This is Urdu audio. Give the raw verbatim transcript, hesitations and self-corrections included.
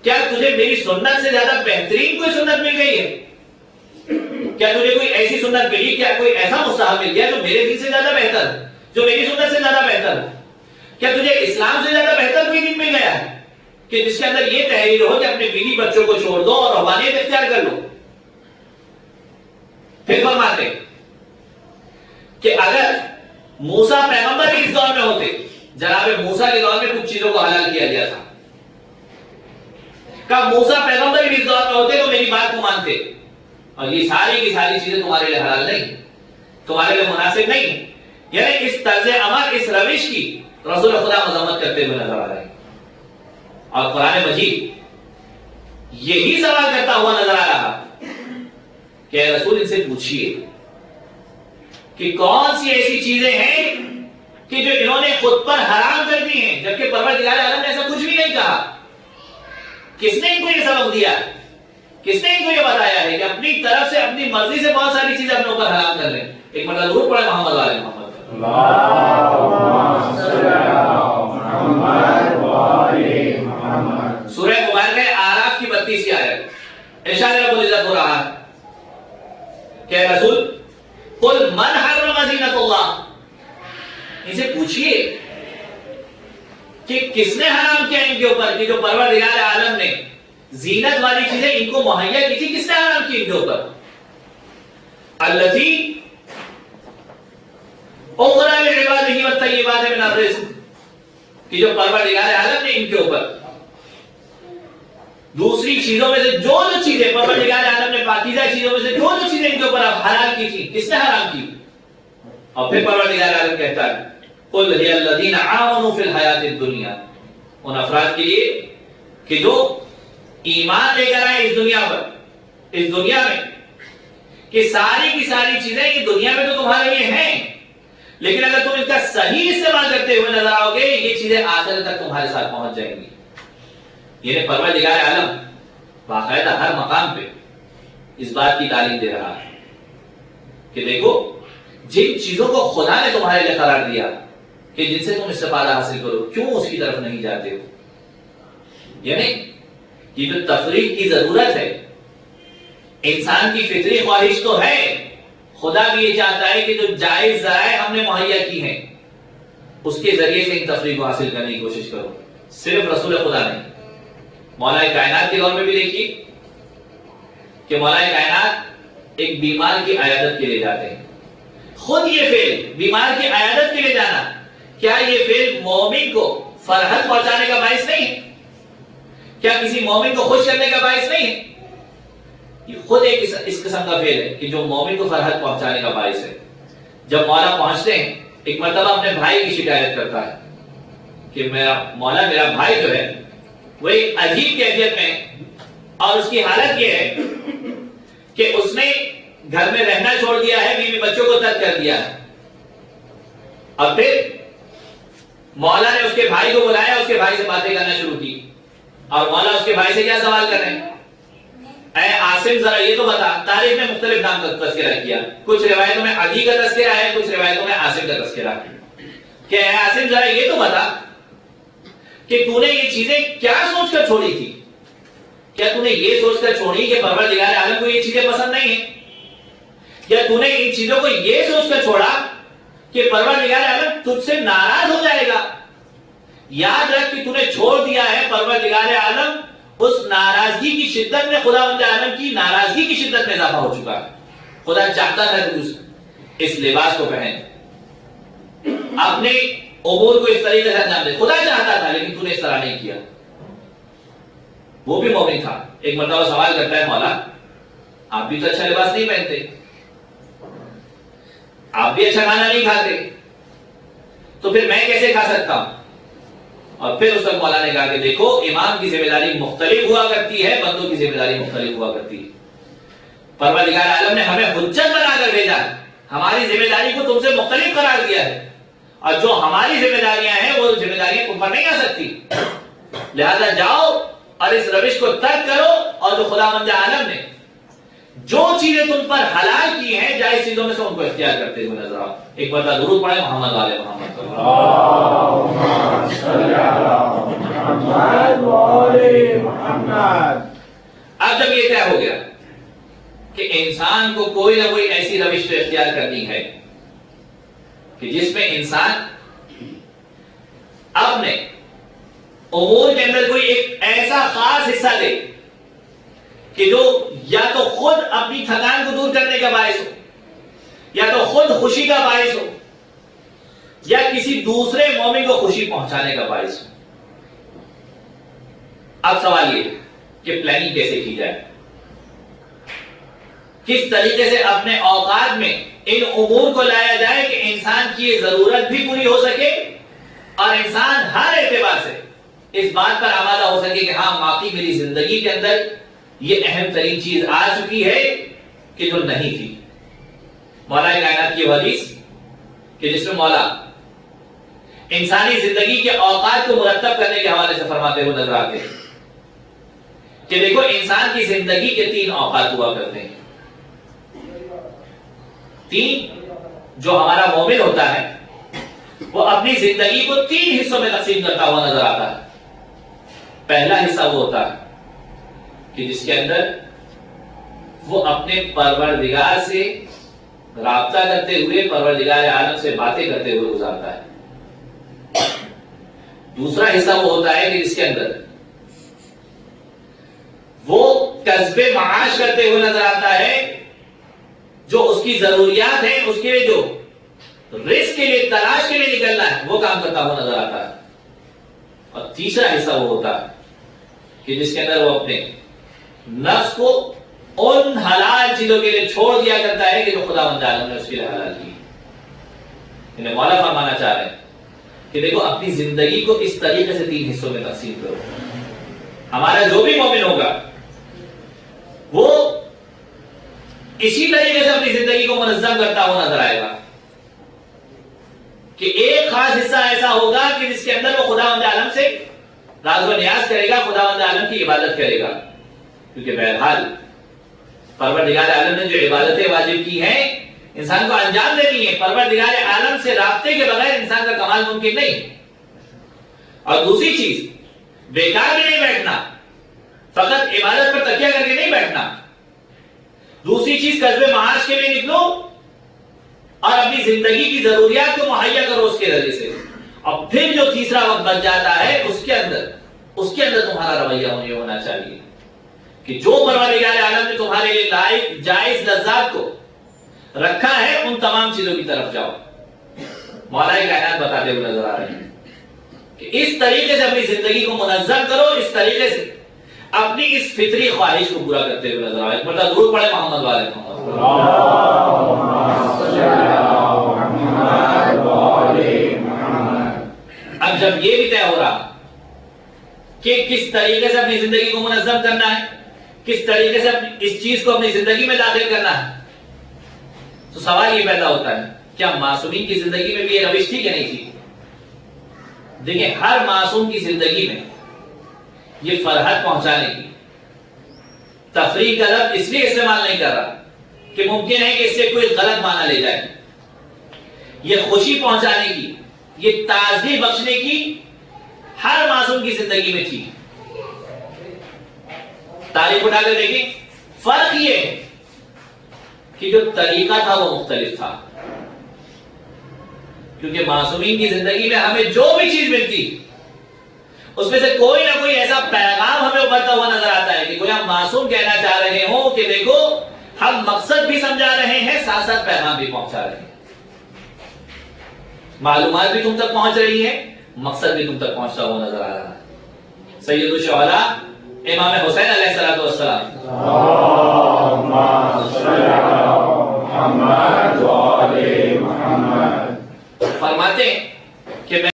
کیا تجھے میری سنت سے زیادہ بہترین کوئی سنت مل گئی ہے؟ کیا تجھے کوئی ایسی سنت ملی، کیا کوئی ایسا مستحب مل گیا جو میرے دین سے زیادہ بہتر ہے، جو میری سنت سے زیادہ بہتر ہے؟ کیا تجھے اسلام سے زیادہ بہتر کوئی دین مل گیا ہے کہ جس کے اندر یہ تحریر ہو کہ اپنے بیوی بچوں کو چھوڑ دو اور روحانیت اختیار کر لو؟ پھر فرماتے ہیں کہ اگر موسیٰ پیغمبر اس دور میں ہوتے، جناب موسیٰ کے دور میں کچھ چیزوں کو حلال کیا گیا تھا، کہ موسیٰ پیغمبر اس دور میں ہوتے تو میری بات کو مانتے، اور یہ ساری کی ساری چیزیں تمہارے لیے حلال نہیں، تمہارے لیے مناسب نہیں. یعنی اس طرز عمل، اس روش کی رسول خدا مذمت کرتے ہوئے نظر آ رہے ہیں. اور قرآن مجید یہی سوال کرتا ہوا نظر آ رہا کہ اے رسول ان سے پوچھئے کہ کون سی ایسی چیزیں ہیں کہ جو انہوں نے خود پر حرام کر دی ہیں، جبکہ پروردگار عالم نے ایسا کچھ بھی نہیں کہا. کس نے ان کو یہ سبق دیا، کس نے ان کو یہ بتایا ہے کہ اپنی طرف سے اپنی مرضی سے بہت ساری چیزیں اپنے اوپر حرام کر لیں؟ ایک مرتبہ ضرور پڑھے محمد والے محمد سورہ مبارکہ اعراف کی بتیسویں آیت، ارشاد رب العزت ہو رہا ہے کہ اے رسول قل من حرم زینت اللہ، ان سے پوچھئے کہ کس نے حرام کیا ان کے اوپر، کہ جو پروردگار عالم نے زینت والی چیزیں ان کو مہیا کی تھی، کس نے حرام کی ان کے اوپر؟ التی اخرى لعباده والطیبات من الرزق، کہ جو پروردگار عالم نے ان کے اوپر دوسری چیزوں میں سے جو جو چیزیں پروردگار عالم نے پاکیزہ چیزوں میں سے جو جو چیزیں ان کے اوپر حلال کی تھی، کس نے حرام کی؟ اور پھر پروردگار عالم کہتا ہے قل هي الذين آمنوا في الحیات الدنیا، ان افراد کے لیے کہ جو ایمان لے کر آئے اس دنیا پر، اس دنیا میں، کہ ساری کی ساری چیزیں یہ دنیا میں تو تمہارے لیے ہیں، لیکن اگر تم اس کا صحیح استعمال کرتے ہوئے نظر آؤ گے یہ چیزیں آخر تک تمہارے ساتھ پہنچ جائیں گی. یہ پروردگار عالم باقاعدہ ہر مقام پہ اس بات کی تعلیم دے رہا ہے کہ دیکھو جن چیزوں کو خدا نے تمہارے لیے قرار دیا کہ جن سے تم استفادہ حاصل کرو، کیوں اس کی طرف نہیں جاتے ہو؟ یعنی یہ جو تفریق کی ضرورت ہے، انسان کی فطری خواہش تو ہے، خدا بھی یہ چاہتا ہے کہ جو جائز ذرائع ہم نے مہیا کی ہیں اس کے ذریعے سے ان تفریق کو حاصل کرنے کی کوشش کرو. صرف رسول خدا نہیں، مولا کائنات کے دور میں بھی دیکھیے کہ مولا کائنات ایک بیمار کی عیادت کے لیے جاتے ہیں. خود یہ فعل بیمار کی عیادت کے لیے جانا، کیا یہ فعل مومن کو فرحت پہنچانے کا باعث نہیں ہے؟ کیا کسی مومن کو خوش کرنے کا باعث نہیں ہے؟ یہ خود ایک اس قسم کا فعل ہے کہ جو مومن کو فرحت پہنچانے کا باعث ہے. جب مولا پہنچتے ہیں، ایک مرتبہ اپنے بھائی کی شکایت کرتا ہے کہ میرا مولا میرا بھائی جو ہے وہ ایک عجیب کیفیت میں ہے، اور اس کی حالت یہ ہے کہ اس نے گھر میں رہنا چھوڑ دیا ہے، بیوی بچوں کو ترک کر دیا ہے. اور پھر مولا نے اس کے بھائی کو بلایا، اس کے بھائی سے باتیں کرنا شروع کی، اور مولا اس کے بھائی سے کیا سوال کر رہے ہیں؟ اے عاصم ذرا یہ تو بتا، تاریخ میں مختلف نام کا تذکرہ کیا، کچھ روایتوں میں عدی کا تذکرہ ہے، کچھ روایتوں میں عاصم کا تذکرہ ہے، کہ اے عاصم ذرا یہ تو بتا کہ تو نے یہ چیزیں کیا سوچ کر چھوڑی تھی؟ کیا تو نے یہ سوچ کر چھوڑی کہ پروردگار عالم کو یہ چیزیں پسند نہیں ہیں؟ یا تو نے ان چیزوں کو یہ سوچ کر چھوڑا کہ پروردگار عالم تجھ سے ناراض ہو جائے گا؟ یاد رکھ کہ تو نے چھوڑ دیا ہے، پروردگار عالم اس ناراضگی کی شدت میں، خدا وند عالم کی ناراضگی کی شدت میں اضافہ ہو چکا ہے. خدا چاہتا تھا کہ اس اس لباس کو پہن، اپنے امور کو اس طریقے سے انجام دے، خدا چاہتا تھا، لیکن تو نے اس طرح نہیں کیا. وہ بھی مومن تھا. ایک مرتبہ سوال کرتا ہے مولا آپ بھی تو اچھا لباس نہیں پہنتے، آپ بھی اچھا کھانا نہیں کھاتے، تو پھر میں کیسے کھا سکتا ہوں؟ اور پھر اس وقت مولا نے کہا کہ دیکھو امام کی ذمہ داری مختلف ہوا کرتی ہے، بندوں کی ذمہ داری مختلف ہوا کرتی ہے. پروردگار عالم نے ہمیں حجت بنا کر بھیجا ہے، ہماری ذمہ داری کو تم سے مختلف قرار دیا ہے، اور جو ہماری ذمہ داریاں ہیں وہ ذمہ داریاں تم پر نہیں آ سکتی. لہذا جاؤ اور اس روش کو ترک کرو، اور جو خداوند عالم نے جو چیزیں تم پر حلال کی ہیں جائز چیزوں میں سے ان کو اختیار کرتے ہوئے نظر آؤ. ایک بار درود پڑھیں محمد والے محمد اللہم صلی علی محمد و آل محمد. اب جب یہ طے ہو گیا کہ انسان کو کوئی نہ کوئی ایسی روش اختیار کرنی ہے کہ جس میں انسان اپنے امور کے اندر کوئی ایک ایسا خاص حصہ دے کہ جو یا تو خود اپنی تھکان کو دور کرنے کا باعث ہو، یا تو خود خوشی کا باعث ہو، یا کسی دوسرے مومن کو خوشی پہنچانے کا باعث ہو۔ اب سوال یہ کہ پلاننگ کیسے کی جائے، کس طریقے سے اپنے اوقات میں ان امور کو لایا جائے کہ انسان کی یہ ضرورت بھی پوری ہو سکے اور انسان ہر اعتبار سے اس بات پر آمادہ ہو سکے کہ ہاں واقعی میری زندگی کے اندر یہ اہم ترین چیز آ چکی ہے کہ جو نہیں تھی۔ مولا کائنات کی حدیث کہ جس میں مولا انسانی زندگی کے اوقات کو مرتب کرنے کے حوالے سے فرماتے ہوئے نظر آتے ہیں کہ دیکھو انسان کی زندگی کے تین اوقات ہوا کرتے ہیں۔ تین، جو ہمارا مومن ہوتا ہے وہ اپنی زندگی کو تین حصوں میں تقسیم کرتا ہوا نظر آتا ہے۔ پہلا حصہ وہ ہوتا ہے کہ جس کے اندر وہ اپنے پروردگار سے رابطہ کرتے ہوئے، پروردگار عالم سے باتیں کرتے ہوئے گزارتا ہے۔ دوسرا حصہ وہ ہوتا ہے کہ جس کے اندر وہ کسب معاش کرتے ہوئے نظر آتا ہے، جو اس کی ضروریات ہیں اس کے لیے جو رزق کے لیے، تلاش کے لیے نکلنا ہے وہ کام کرتا ہوا نظر آتا ہے۔ اور تیسرا حصہ وہ ہوتا ہے کہ جس کے اندر وہ اپنے نفس کو ان حلال چیزوں کے لیے چھوڑ دیا کرتا ہے کہ جو خدا بند عالم نے اس کے لیے حلال کی۔ انہیں مولا فرمانا چاہ رہے ہیں کہ دیکھو اپنی زندگی کو اس طریقے سے تین حصوں میں تقسیم کرو۔ ہمارا جو بھی مومن ہوگا وہ اسی طریقے سے اپنی زندگی کو منظم کرتا ہوا نظر آئے گا کہ ایک خاص حصہ ایسا ہوگا کہ جس کے اندر وہ خدا بند عالم سے راز و نیاز کرے گا، خدا بند عالم کی عبادت کرے گا، کیونکہ بہرحال پروردگار عالم نے جو عبادتیں واجب کی ہیں انسان کو انجام دینی ہے۔ پروردگار عالم سے رابطے کے بغیر انسان کا کمال ممکن نہیں۔ اور دوسری چیز، بیکار بھی نہیں بیٹھنا، فقط عبادت پر تکیہ کر کے نہیں بیٹھنا۔ دوسری چیز، کسب معاش کے لیے نکلو اور اپنی زندگی کی ضروریات کو مہیا کرو اس کے ذریعے سے۔ اور پھر جو تیسرا وقت بچ جاتا ہے اس کے اندر اس کے اندر تمہارا رویہ یہ ہونا چاہیے کہ جو پروردگار عالم نے تمہارے لیے لائق جائز لذات کو رکھا ہے ان تمام چیزوں کی طرف جاؤ۔ مولا کائنات بتاتے ہوئے نظر آ رہے ہیں کہ اس طریقے سے اپنی زندگی کو منظم کرو، اس طریقے سے اپنی اس فطری خواہش کو پورا کرتے ہوئے نظر آ رہے ہیں۔ مطلب درود پڑھے محمد والے محمد۔ اب جب یہ بھی طے ہو رہا کہ کس طریقے سے اپنی زندگی کو منظم کرنا ہے، کس طریقے سے اس چیز کو اپنی زندگی میں داخل کرنا ہے، تو سوال یہ پیدا ہوتا ہے کیا معصومین کی زندگی میں بھی یہ روش تھی کہ نہیں تھی؟ دیکھیں، ہر معصوم کی زندگی میں یہ فرحت پہنچانے کی، تفریح کا لفظ اس لیے استعمال نہیں کر رہا کہ ممکن ہے کہ اس سے کوئی غلط معنی لے جائے، یہ خوشی پہنچانے کی، یہ تازگی بخشنے کی ہر معصوم کی زندگی میں تھی۔ تاریخ اٹھا کر دیکھیں، فرق یہ ہے کہ جو طریقہ تھا وہ مختلف تھا، کیونکہ معصومین کی زندگی میں ہمیں جو بھی چیز ملتی اس میں سے کوئی نہ کوئی ایسا پیغام ہمیں ابھرتا ہوا نظر آتا ہے کہ کوئی ہم معصوم کہنا چاہ رہے ہوں کہ دیکھو ہم مقصد بھی سمجھا رہے ہیں، ساتھ ساتھ پیغام بھی پہنچا رہے ہیں، معلومات بھی تم تک پہنچ رہی ہے، مقصد بھی تم تک پہنچتا ہوا نظر آ رہا ہے۔ سید الشہداء امام حسین علیہ السلام